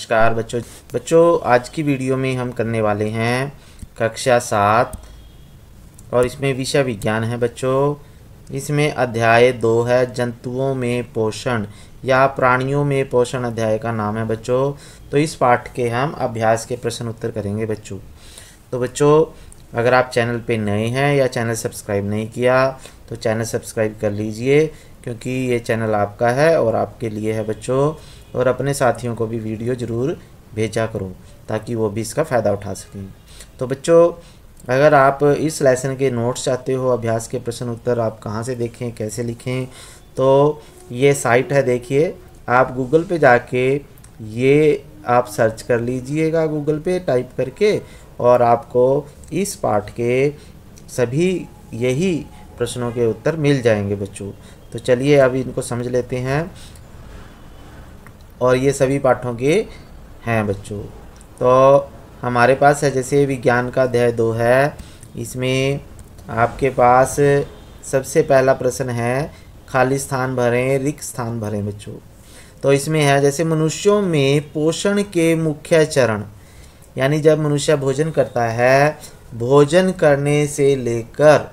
नमस्कार बच्चों आज की वीडियो में हम करने वाले हैं कक्षा 7 और इसमें विषय विज्ञान है बच्चों। इसमें अध्याय 2 है जंतुओं में पोषण या प्राणियों में पोषण अध्याय का नाम है बच्चों। तो इस पाठ के हम अभ्यास के प्रश्न उत्तर करेंगे बच्चों। तो बच्चों अगर आप चैनल पे नए हैं या चैनल सब्सक्राइब नहीं किया तो चैनल सब्सक्राइब कर लीजिए, क्योंकि ये चैनल आपका है और आपके लिए है बच्चों। और अपने साथियों को भी वीडियो ज़रूर भेजा करो ताकि वो भी इसका फ़ायदा उठा सकें। तो बच्चों अगर आप इस लेसन के नोट्स चाहते हो, अभ्यास के प्रश्न उत्तर आप कहाँ से देखें, कैसे लिखें, तो ये साइट है, देखिए आप गूगल पे जाके ये आप सर्च कर लीजिएगा गूगल पे टाइप करके, और आपको इस पाठ के सभी यही प्रश्नों के उत्तर मिल जाएंगे बच्चों। तो चलिए अभी इनको समझ लेते हैं, और ये सभी पाठों के हैं बच्चों। तो हमारे पास है जैसे विज्ञान का अध्याय 2 है, इसमें आपके पास सबसे पहला प्रश्न है खाली स्थान भरें, रिक्त स्थान भरें बच्चों। तो इसमें है जैसे मनुष्यों में पोषण के मुख्य चरण, यानी जब मनुष्य भोजन करता है, भोजन करने से लेकर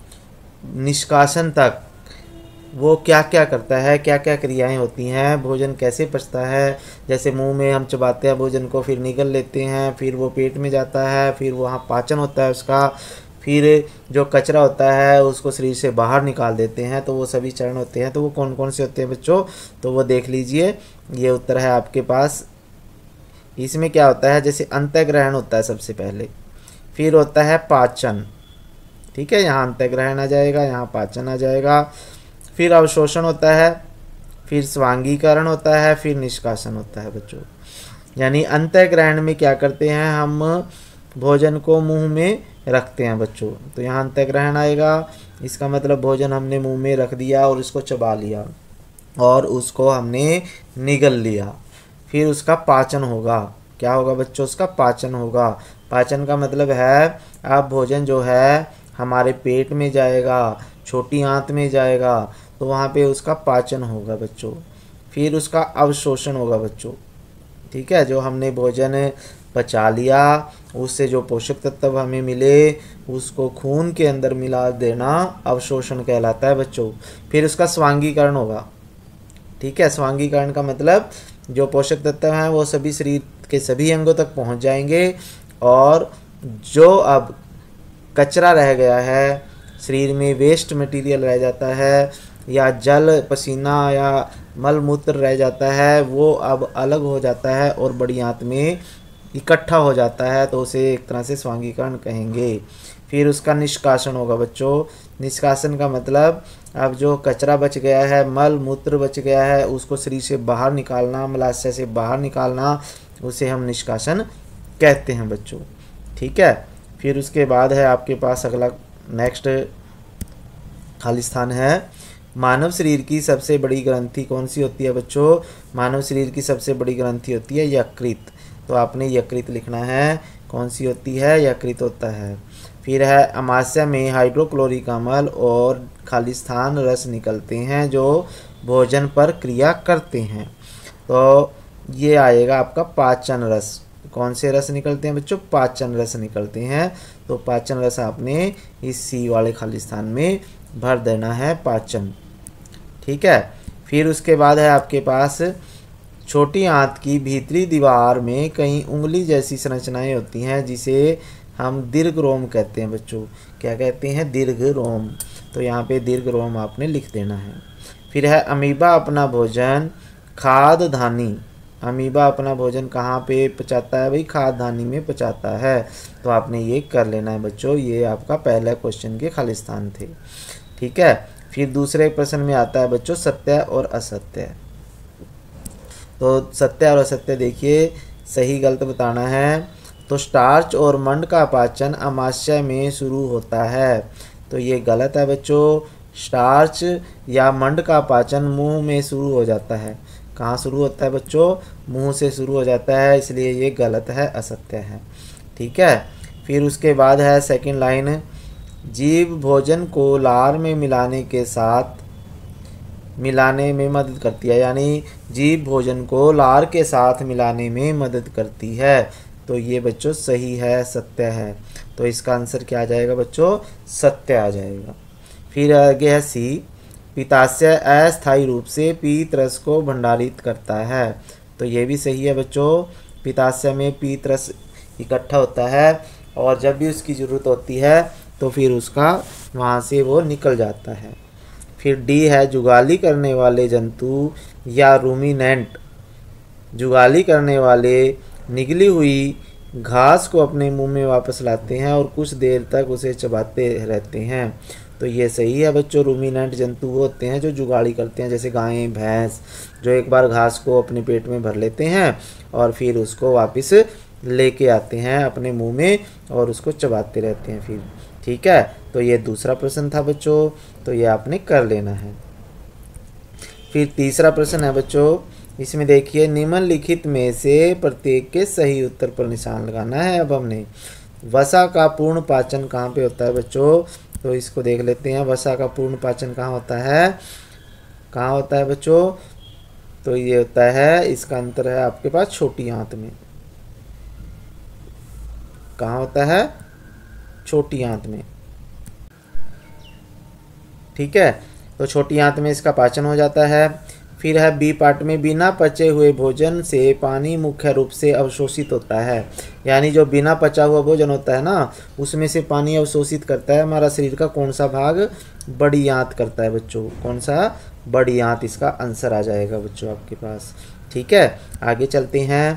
निष्कासन तक वो क्या क्या करता है, क्या क्या क्रियाएं होती हैं, भोजन कैसे पचता है। जैसे मुंह में हम चबाते हैं भोजन को, फिर निगल लेते हैं, फिर वो पेट में जाता है, फिर वहाँ पाचन होता है उसका, फिर जो कचरा होता है उसको शरीर से बाहर निकाल देते हैं। तो वो सभी चरण होते हैं। तो वो कौन कौन से होते हैं बच्चों, तो वो देख लीजिए। ये उत्तर है आपके पास। इसमें क्या होता है, जैसे अंतःग्रहण होता है सबसे पहले, फिर होता है पाचन, ठीक है, यहाँ अंतःग्रहण आ जाएगा, यहाँ पाचन आ जाएगा, फिर अवशोषण होता है, फिर स्वांगीकरण होता है, फिर निष्कासन होता है बच्चों। यानी अंतःग्रहण में क्या करते हैं, हम भोजन को मुंह में रखते हैं बच्चों। तो यहाँ अंतःग्रहण आएगा, इसका मतलब भोजन हमने मुंह में रख दिया और उसको चबा लिया और उसको हमने निगल लिया। फिर उसका पाचन होगा, क्या होगा बच्चों, उसका पाचन होगा। पाचन का मतलब है अब भोजन जो है हमारे पेट में जाएगा, छोटी आंत में जाएगा, तो वहाँ पे उसका पाचन होगा बच्चों। फिर उसका अवशोषण होगा बच्चों, ठीक है, जो हमने भोजन पचा लिया उससे जो पोषक तत्व हमें मिले उसको खून के अंदर मिला देना अवशोषण कहलाता है बच्चों। फिर उसका स्वांगीकरण होगा, ठीक है। स्वांगीकरण का मतलब जो पोषक तत्व हैं वो सभी शरीर के सभी अंगों तक पहुंच जाएंगे, और जो अब कचरा रह गया है, शरीर में वेस्ट मटेरियल रह जाता है, या जल पसीना या मल मूत्र रह जाता है, वो अब अलग हो जाता है और बड़ी आंत में इकट्ठा हो जाता है। तो उसे एक तरह से स्वांगीकरण कहेंगे। फिर उसका निष्कासन होगा बच्चों। निष्कासन का मतलब अब जो कचरा बच गया है, मल मूत्र बच गया है, उसको शरीर से बाहर निकालना, मलाशय से बाहर निकालना, उसे हम निष्कासन कहते हैं बच्चों, ठीक है। फिर उसके बाद है आपके पास अगला नेक्स्ट खाली स्थान है, मानव शरीर की सबसे बड़ी ग्रंथि कौन सी होती है बच्चों। मानव शरीर की सबसे बड़ी ग्रंथि होती है यकृत। तो आपने यकृत लिखना है, कौन सी होती है, यकृत होता है। फिर है अमाशय में हाइड्रोक्लोरिक अम्ल और खाली स्थान रस निकलते हैं जो भोजन पर क्रिया करते हैं। तो ये आएगा आपका पाचन रस। कौन से रस निकलते हैं बच्चों, पाचन रस निकलते हैं। तो पाचन रस आपने इस सी वाले खाली स्थान में भर देना है, पाचन, ठीक है। फिर उसके बाद है आपके पास छोटी आंत की भीतरी दीवार में कई उंगली जैसी संरचनाएं होती हैं जिसे हम दीर्घ रोम कहते हैं बच्चों। क्या कहते हैं, दीर्घ रोम। तो यहाँ पे दीर्घ रोम आपने लिख देना है। फिर है अमीबा अपना भोजन खाद्यधानी। अमीबा अपना भोजन कहाँ पे पचाता है भाई, खाद्यधानी में पचाता है। तो आपने ये कर लेना है बच्चों। ये आपका पहला क्वेश्चन के खाली स्थान थे, ठीक है। फिर दूसरे प्रश्न में आता है बच्चों सत्य और असत्य। तो सत्य और असत्य देखिए, सही गलत बताना है। तो स्टार्च और मंड का पाचन अमाशय में शुरू होता है। तो ये गलत है बच्चों। स्टार्च या मंड का पाचन मुंह में शुरू हो जाता है। कहाँ शुरू होता है बच्चों, मुंह से शुरू हो जाता है, इसलिए ये गलत है, असत्य है, ठीक है। फिर उसके बाद है सेकंड लाइन, जीव भोजन को लार में मिलाने के साथ मिलाने में मदद करती है, यानी जीभ भोजन को लार के साथ मिलाने में मदद करती है। तो ये बच्चों सही है, सत्य है। तो इसका आंसर क्या आ जाएगा बच्चों? सत्य आ जाएगा। फिर आगे है सी, पित्ताशय अस्थायी रूप से पीत रस को भंडारित करता है। तो ये भी सही है बच्चों। पित्ताशय में पीत रस इकट्ठा होता है और जब भी उसकी ज़रूरत होती है तो फिर उसका वहाँ से वो निकल जाता है। फिर डी है, जुगाली करने वाले जंतु या रूमिनेंट जुगाली करने वाले निगली हुई घास को अपने मुंह में वापस लाते हैं और कुछ देर तक उसे चबाते रहते हैं। तो ये सही है बच्चों। रूमिनेंट जंतु वो होते हैं जो जुगाली करते हैं, जैसे गायें, भैंस, जो एक बार घास को अपने पेट में भर लेते हैं और फिर उसको वापस लेके आते हैं अपने मुंह में और उसको चबाते रहते हैं फिर। ठीक है, तो ये दूसरा प्रश्न था बच्चों, तो ये आपने कर लेना है। फिर तीसरा प्रश्न है बच्चों, इसमें देखिए निम्नलिखित में से प्रत्येक के सही उत्तर पर निशान लगाना है। अब हमने वसा का पूर्ण पाचन कहाँ पे होता है बच्चों? तो इसको देख लेते हैं। वसा का पूर्ण पाचन कहाँ होता है? कहाँ होता है बच्चों? तो ये होता है, इसका अंतर है आपके पास छोटी आंत में। कहाँ होता है? छोटी आंत में। ठीक है, तो छोटी आंत में इसका पाचन हो जाता है। फिर है बी पार्ट में, बिना पचे हुए भोजन से पानी मुख्य रूप से अवशोषित होता है। यानी जो बिना पचा हुआ भोजन होता है ना, उसमें से पानी अवशोषित करता है हमारा शरीर का कौन सा भाग? बड़ी आंत करता है बच्चों। कौन सा? बड़ी आंत इसका आंसर आ जाएगा बच्चों आपके पास। ठीक है, आगे चलते हैं।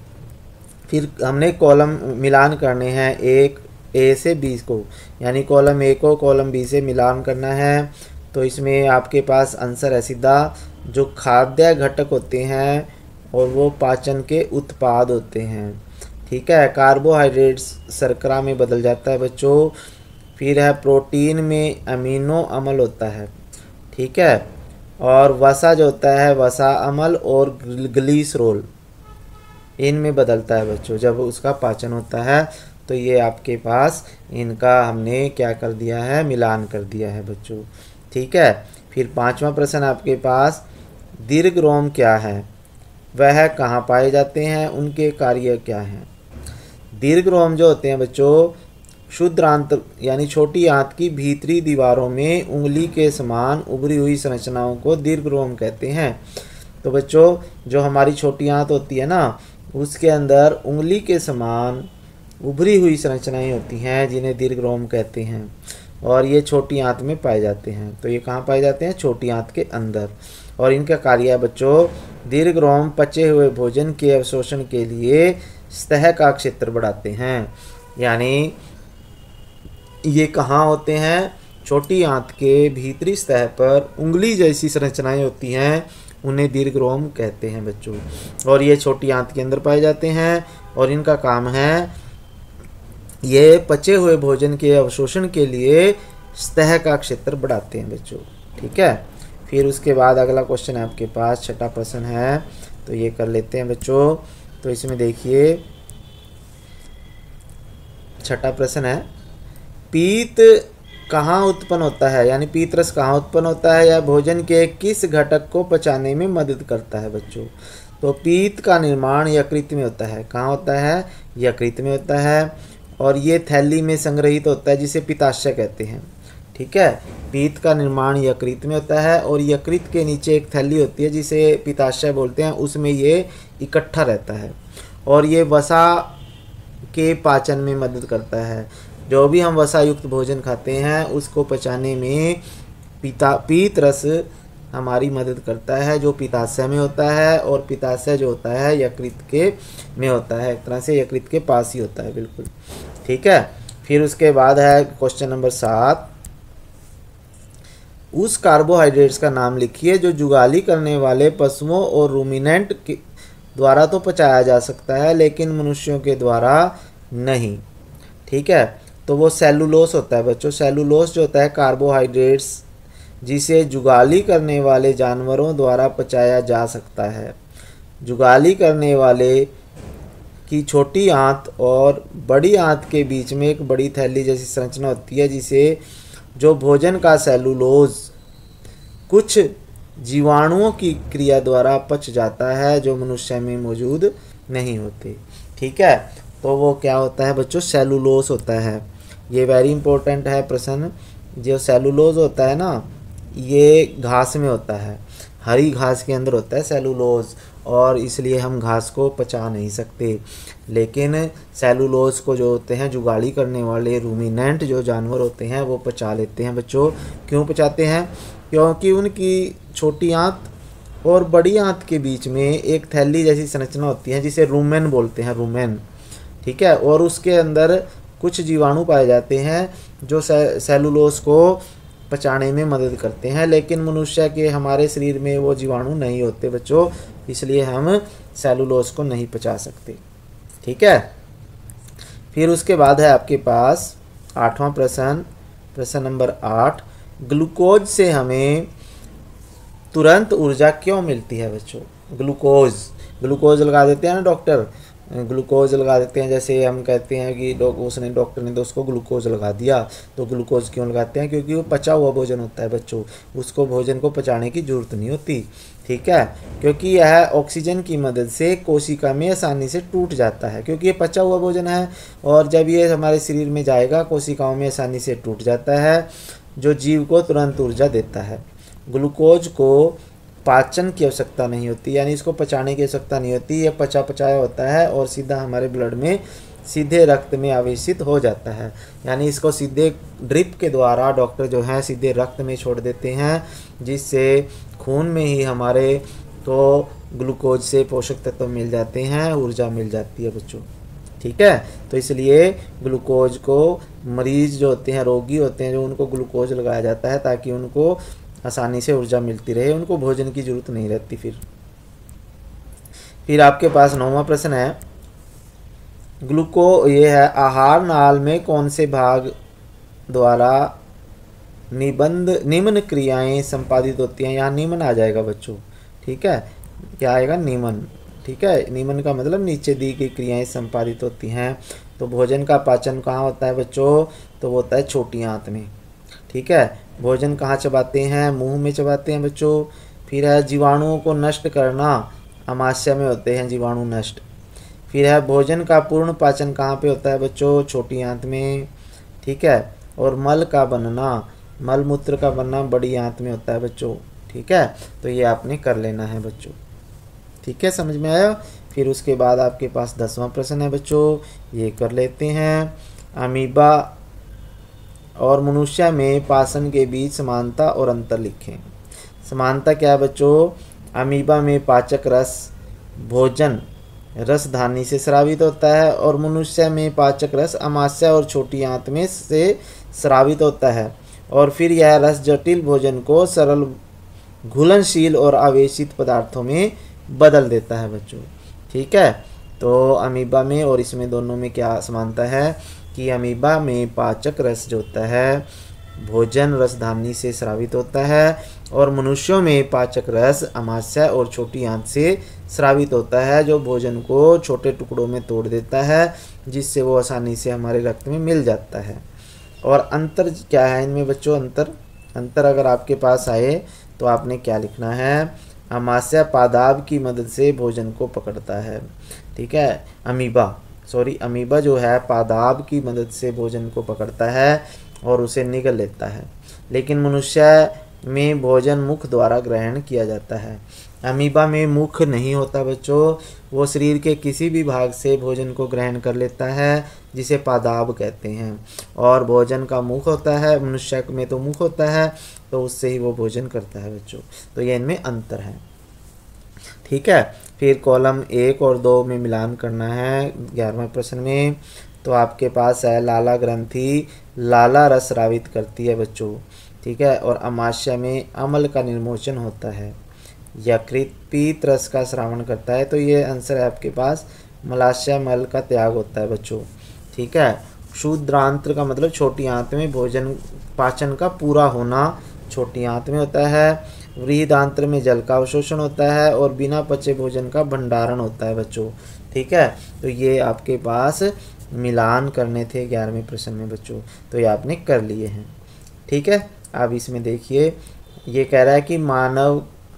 फिर हमने कॉलम मिलान करने हैं, एक ए से बी को, यानी कॉलम ए को कॉलम बी से मिलान करना है। तो इसमें आपके पास आंसर है सीधा, जो खाद्य घटक होते हैं और वो पाचन के उत्पाद होते हैं। ठीक है, कार्बोहाइड्रेट्स शर्करा में बदल जाता है बच्चों। फिर है प्रोटीन में अमीनो अम्ल होता है। ठीक है, और वसा जो होता है, वसा अम्ल और ग्लिसरॉल इनमें बदलता है बच्चों जब उसका पाचन होता है। तो ये आपके पास इनका हमने क्या कर दिया है? मिलान कर दिया है बच्चों। ठीक है, फिर पांचवा प्रश्न आपके पास, दीर्घ रोम क्या है, वह कहाँ पाए जाते हैं, उनके कार्य क्या हैं? दीर्घ रोम जो होते हैं बच्चों, शुद्ध आंत यानी छोटी आंत की भीतरी दीवारों में उंगली के समान उभरी हुई संरचनाओं को दीर्घ रोम कहते हैं। तो बच्चों जो हमारी छोटी आंत होती है ना, उसके अंदर उंगली के समान उभरी हुई संरचनाएं होती हैं जिन्हें दीर्घ रोम कहते हैं, और ये छोटी आंत में पाए जाते हैं। तो ये कहाँ पाए जाते हैं? छोटी आंत के अंदर। और इनका कार्य है बच्चों, दीर्घ रोम पचे हुए भोजन के अवशोषण के लिए सतह का क्षेत्र बढ़ाते हैं। यानी ये कहाँ होते हैं? छोटी आंत के भीतरी सतह पर उंगली जैसी संरचनाएं होती हैं, उन्हें दीर्घ रोम कहते हैं बच्चों। और ये छोटी आंत के अंदर पाए जाते हैं और इनका काम है, ये पचे हुए भोजन के अवशोषण के लिए सतह का क्षेत्र बढ़ाते हैं बच्चों। ठीक है, फिर उसके बाद अगला क्वेश्चन है आपके पास, छठा प्रश्न है, तो ये कर लेते हैं बच्चों। तो इसमें देखिए छठा प्रश्न है, पीत कहाँ उत्पन्न होता है, यानी पीत रस कहाँ उत्पन्न होता है या भोजन के किस घटक को पचाने में मदद करता है बच्चों? तो पीत का निर्माण यकृत में होता है। कहाँ होता है? यकृत में होता है, और ये थैली में संग्रहित होता है जिसे पित्ताशय कहते हैं। ठीक है, पीत का निर्माण यकृत में होता है और यकृत के नीचे एक थैली होती है जिसे पित्ताशय बोलते हैं, उसमें ये इकट्ठा रहता है और ये वसा के पाचन में मदद करता है। जो भी हम वसा युक्त भोजन खाते हैं उसको पचाने में पीत रस हमारी मदद करता है, जो पित्ताशय में होता है, और पित्ताशय जो होता है यकृत के में होता है, एक तरह से यकृत के पास ही होता है बिल्कुल। ठीक है, फिर उसके बाद है क्वेश्चन नंबर 7, उस कार्बोहाइड्रेट्स का नाम लिखिए जो जुगाली करने वाले पशुओं और रूमिनेंट के द्वारा तो पचाया जा सकता है लेकिन मनुष्यों के द्वारा नहीं। ठीक है, तो वो सेलुलोस होता है बच्चों। सेलुलोस जो होता है कार्बोहाइड्रेट्स जिसे जुगाली करने वाले जानवरों द्वारा पचाया जा सकता है। जुगाली करने वाले की छोटी आंत और बड़ी आंत के बीच में एक बड़ी थैली जैसी संरचना होती है जिसे जो भोजन का सेलुलोज कुछ जीवाणुओं की क्रिया द्वारा पच जाता है, जो मनुष्य में मौजूद नहीं होते। ठीक है, तो वो क्या होता है बच्चों, सेलुलोज होता है। ये वेरी इंपॉर्टेंट है प्रश्न। जो सेलुलोज होता है ना, ये घास में होता है, हरी घास के अंदर होता है सेलुलोज, और इसलिए हम घास को पचा नहीं सकते। लेकिन सेलुलोज को जो होते हैं जुगाली करने वाले रूमिनेंट जो जानवर होते हैं वो पचा लेते हैं बच्चों। क्यों पचाते हैं? क्योंकि उनकी छोटी आंत और बड़ी आंत के बीच में एक थैली जैसी संरचना होती है जिसे रूमेन बोलते हैं, रूमेन। ठीक है, और उसके अंदर कुछ जीवाणु पाए जाते हैं जो सेलुलोज को पचाने में मदद करते हैं। लेकिन मनुष्य के हमारे शरीर में वो जीवाणु नहीं होते बच्चों, इसलिए हम सेलुलोज को नहीं पचा सकते। ठीक है, फिर उसके बाद है आपके पास 8वां प्रश्न, प्रश्न नंबर 8। ग्लूकोज से हमें तुरंत ऊर्जा क्यों मिलती है बच्चों? ग्लूकोज, ग्लूकोज लगा देते हैं ना डॉक्टर, ग्लूकोज लगा देते हैं। जैसे हम कहते हैं कि डॉक्टर ने तो उसको ग्लूकोज लगा दिया, तो ग्लूकोज क्यों लगाते हैं? क्योंकि वो पचा हुआ भोजन होता है बच्चों, उसको भोजन को पचाने की जरूरत नहीं होती। ठीक है, क्योंकि यह ऑक्सीजन की मदद से कोशिका में आसानी से टूट जाता है, क्योंकि ये पचा हुआ भोजन है, और जब ये हमारे शरीर में जाएगा कोशिकाओं में आसानी से टूट जाता है, जो जीव को तुरंत ऊर्जा देता है। ग्लूकोज को पाचन की आवश्यकता नहीं होती, यानी इसको पचाने की आवश्यकता नहीं होती, ये पचा पचाया होता है और सीधा हमारे ब्लड में सीधे रक्त में आवेशित हो जाता है। यानी इसको सीधे ड्रिप के द्वारा डॉक्टर जो है सीधे रक्त में छोड़ देते हैं, जिससे खून में ही हमारे को ग्लूकोज से पोषक तत्व मिल जाते हैं, ऊर्जा मिल जाती है बच्चों। ठीक है, तो इसलिए ग्लूकोज को मरीज जो होते हैं, रोगी होते हैं, जो उनको ग्लूकोज लगाया जाता है ताकि उनको आसानी से ऊर्जा मिलती रहे, उनको भोजन की जरूरत नहीं रहती। फिर आपके पास 9वां प्रश्न है, ये है आहार नाल में कौन से भाग द्वारा निम्न क्रियाएं संपादित होती हैं? यहाँ निम्न आ जाएगा बच्चों। ठीक है, क्या आएगा? निम्न। ठीक है, निम्न का मतलब नीचे दी गई क्रियाएं संपादित होती हैं। तो भोजन का पाचन कहाँ होता है बच्चों? तो वो होता है छोटी आंत में। ठीक है, भोजन कहाँ चबाते हैं? मुंह में चबाते हैं बच्चों। फिर है जीवाणुओं को नष्ट करना, आमाशय में होते हैं जीवाणु नष्ट। फिर है भोजन का पूर्ण पाचन कहाँ पे होता है बच्चों? छोटी आंत में। ठीक है, और मल का बनना, मल मूत्र का बनना बड़ी आंत में होता है बच्चों। ठीक है, तो ये आपने कर लेना है बच्चों। ठीक है, समझ में आया? फिर उसके बाद आपके पास 10वां प्रश्न है बच्चों, ये कर लेते हैं। अमीबा और मनुष्य में पाचन के बीच समानता और अंतर लिखें। समानता क्या है बच्चों? अमीबा में पाचक रस भोजन रसधानी से स्रावित होता है, और मनुष्य में पाचक रस आमाशय और छोटी आंत में से स्रावित होता है, और फिर यह रस जटिल भोजन को सरल घुलनशील और आवेशित पदार्थों में बदल देता है बच्चों। ठीक है, तो अमीबा में और इसमें दोनों में क्या समानता है कि अमीबा में पाचक रस जो होता है भोजन रसधानी से स्रावित होता है, और मनुष्यों में पाचक रस आमाशय और छोटी आंत से स्रावित होता है, जो भोजन को छोटे टुकड़ों में तोड़ देता है, जिससे वो आसानी से हमारे रक्त में मिल जाता है। और अंतर क्या है इनमें बच्चों? अंतर अगर आपके पास आए तो आपने क्या लिखना है? आमाशय पादाब की मदद से भोजन को पकड़ता है। ठीक है, अमीबा जो है पादाब की मदद से भोजन को पकड़ता है और उसे निगल लेता है, लेकिन मनुष्य में भोजन मुख द्वारा ग्रहण किया जाता है। अमीबा में मुख नहीं होता बच्चों, वो शरीर के किसी भी भाग से भोजन को ग्रहण कर लेता है, जिसे पादाब कहते हैं, और भोजन का मुख होता है, मनुष्य में तो मुख होता है, तो उससे ही वो भोजन करता है बच्चों। तो ये इनमें अंतर है। ठीक है, फिर कॉलम 1 और 2 में मिलान करना है 11वें प्रश्न में। तो आपके पास है लाला ग्रंथि लाला रस स्रावित करती है बच्चों। ठीक है, और आमाशय में अम्ल का निर्मोचन होता है, यकृत पीत रस का श्रावण करता है। तो ये आंसर है आपके पास, मलाशय मल का त्याग होता है बच्चों। ठीक है, क्षुद्रांत्र का मतलब छोटी आंत में भोजन पाचन का पूरा होना छोटी आंत में होता है। वृहदांत्र में जल का अवशोषण होता है, और बिना पचे भोजन का भंडारण होता है बच्चों। ठीक है, तो ये आपके पास मिलान करने थे 11वें प्रश्न में बच्चों, तो ये आपने कर लिए हैं। ठीक है, अब इसमें देखिए, ये कह रहा है कि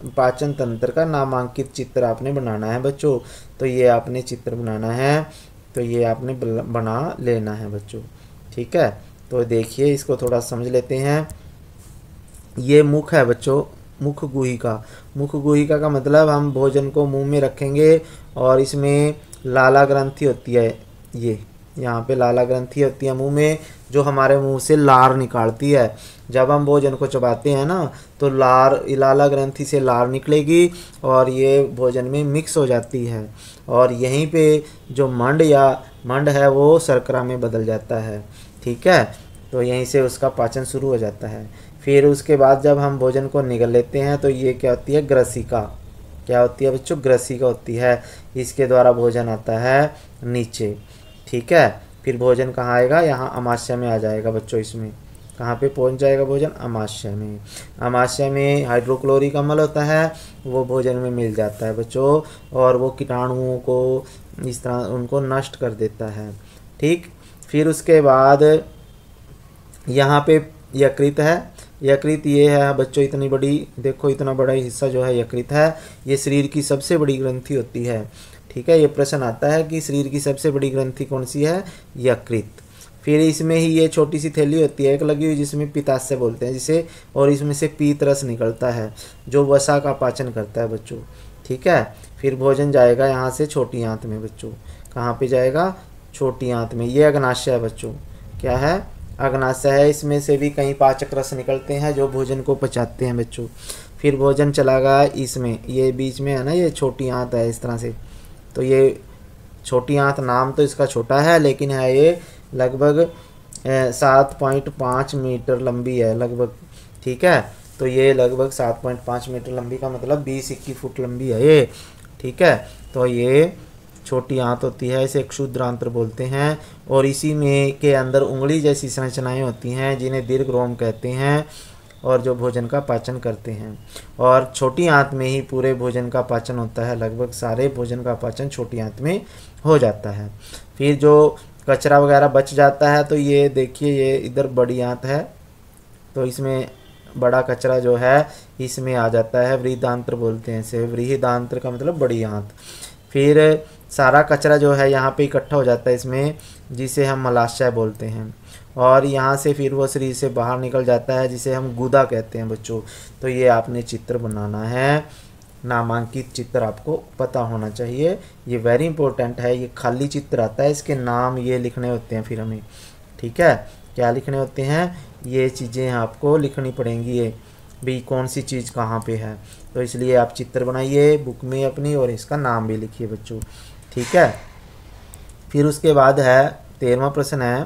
पाचन तंत्र का नामांकित चित्र आपने बनाना है बच्चों। तो ये आपने चित्र बनाना है, तो ये आपने बना लेना है बच्चों। ठीक है, तो देखिए इसको थोड़ा समझ लेते हैं। ये मुख है बच्चों, मुख गुहिका। मुख गुहिका का मतलब हम भोजन को मुंह में रखेंगे और इसमें लाला ग्रंथि होती है। ये यहाँ पे लाला ग्रंथि होती है मुंह में, जो हमारे मुंह से लार निकालती है। जब हम भोजन को चबाते हैं ना, तो लाला ग्रंथि से लार निकलेगी और ये भोजन में मिक्स हो जाती है, और यहीं पे जो मंड है वो शर्करा में बदल जाता है। ठीक है, तो यहीं से उसका पाचन शुरू हो जाता है। फिर उसके बाद जब हम भोजन को निगल लेते हैं तो ये क्या होती है, ग्रसिका। क्या होती है बच्चों, ग्रसिका होती है। इसके द्वारा भोजन आता है नीचे। ठीक है, फिर भोजन कहाँ आएगा, यहाँ अमाशय में आ जाएगा बच्चों। इसमें कहाँ पे पहुँच जाएगा भोजन, अमाशय में। अमाशय में हाइड्रोक्लोरिक अम्ल होता है, वो भोजन में मिल जाता है बच्चों, और वो कीटाणुओं को इस तरह उनको नष्ट कर देता है। ठीक, फिर उसके बाद यहाँ पे यकृत है। यकृत ये है बच्चों, इतनी बड़ी, देखो इतना बड़ा हिस्सा जो है यकृत है। ये शरीर की सबसे बड़ी ग्रंथि होती है। ठीक है, ये प्रश्न आता है कि शरीर की सबसे बड़ी ग्रंथि कौन सी है, यकृत। फिर इसमें ही ये छोटी सी थैली होती है एक लगी हुई, जिसमें पित्ताशय बोलते हैं जिसे, और इसमें से पीत रस निकलता है जो वसा का पाचन करता है बच्चों। ठीक है, फिर भोजन जाएगा यहाँ से छोटी आंत में बच्चों। कहाँ पे जाएगा, छोटी आंत में। ये अग्नाशय है बच्चों। क्या है, अग्नाशय है। इसमें से भी कई पाचक रस निकलते हैं जो भोजन को पचाते हैं बच्चों। फिर भोजन चला गया इसमें, ये बीच में है ना, ये छोटी आंत है इस तरह से। तो ये छोटी आंत, नाम तो इसका छोटा है लेकिन है ये लगभग 7.5 मीटर लंबी है लगभग। ठीक है, तो ये लगभग 7.5 मीटर लंबी का मतलब 20-21 फुट लंबी है ये। ठीक है, तो ये छोटी आंत होती है, इसे क्षुद्रांत्र बोलते हैं, और इसी में के अंदर उंगली जैसी संरचनाएं होती हैं जिन्हें दीर्घरोम कहते हैं, और जो भोजन का पाचन करते हैं। और छोटी आंत में ही पूरे भोजन का पाचन होता है, लगभग सारे भोजन का पाचन छोटी आंत में हो जाता है। फिर जो कचरा वगैरह बच जाता है, तो ये देखिए ये इधर बड़ी आंत है, तो इसमें बड़ा कचरा जो है इसमें आ जाता है, वृहदांत्र बोलते हैं इसे। वृहदांत्र का मतलब बड़ी आंत। फिर सारा कचरा जो है यहाँ पे इकट्ठा हो जाता है इसमें, जिसे हम मलाशय बोलते हैं, और यहाँ से फिर वो शरीर से बाहर निकल जाता है, जिसे हम गुदा कहते हैं बच्चों। तो ये आपने चित्र बनाना है, नामांकित चित्र आपको पता होना चाहिए, ये वेरी इंपॉर्टेंट है। ये खाली चित्र आता है, इसके नाम ये लिखने होते हैं फिर हमें। ठीक है, क्या लिखने होते हैं, ये चीज़ें आपको लिखनी पड़ेंगी, ये भी कौन सी चीज़ कहाँ पे है। तो इसलिए आप चित्र बनाइए बुक में अपनी, और इसका नाम भी लिखिए बच्चों। ठीक है, फिर उसके बाद है 13वां प्रश्न है।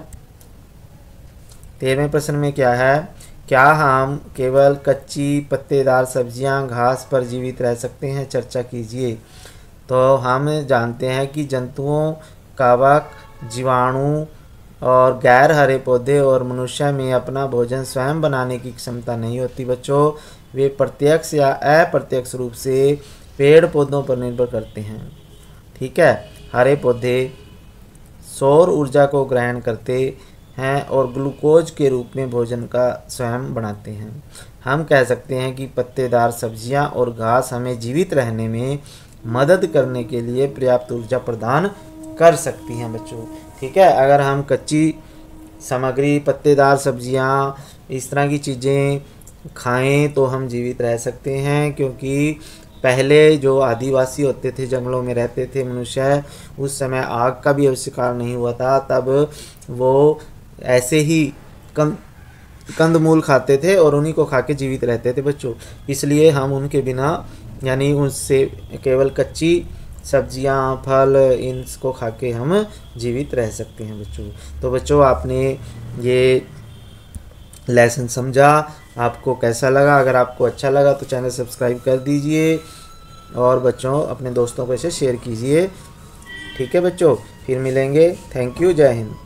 13वें प्रश्न में क्या है, क्या हम केवल कच्ची पत्तेदार सब्जियां, घास पर जीवित रह सकते हैं, चर्चा कीजिए। तो हम जानते हैं कि जंतुओं, कवक, जीवाणु और गैर हरे पौधे और मनुष्य में अपना भोजन स्वयं बनाने की क्षमता नहीं होती बच्चों। वे प्रत्यक्ष या अप्रत्यक्ष रूप से पेड़ पौधों पर निर्भर करते हैं। ठीक है, हरे पौधे सौर ऊर्जा को ग्रहण करते हैं और ग्लूकोज के रूप में भोजन का स्वयं बनाते हैं। हम कह सकते हैं कि पत्तेदार सब्जियां और घास हमें जीवित रहने में मदद करने के लिए पर्याप्त ऊर्जा प्रदान कर सकती हैं बच्चों। ठीक है, अगर हम कच्ची सामग्री, पत्तेदार सब्जियां, इस तरह की चीज़ें खाएं तो हम जीवित रह सकते हैं, क्योंकि पहले जो आदिवासी होते थे, जंगलों में रहते थे मनुष्य, उस समय आग का भी आविष्कार नहीं हुआ था, तब वो ऐसे ही कंदमूल खाते थे और उन्हीं को खा के जीवित रहते थे बच्चों। इसलिए हम उनके बिना, यानी उससे केवल कच्ची सब्जियां, फल, इनको खा के हम जीवित रह सकते हैं बच्चों। तो बच्चों आपने ये लेसन समझा, आपको कैसा लगा? अगर आपको अच्छा लगा तो चैनल सब्सक्राइब कर दीजिए, और बच्चों अपने दोस्तों को इसे शेयर कीजिए। ठीक है बच्चों, फिर मिलेंगे। थैंक यू, जय हिंद।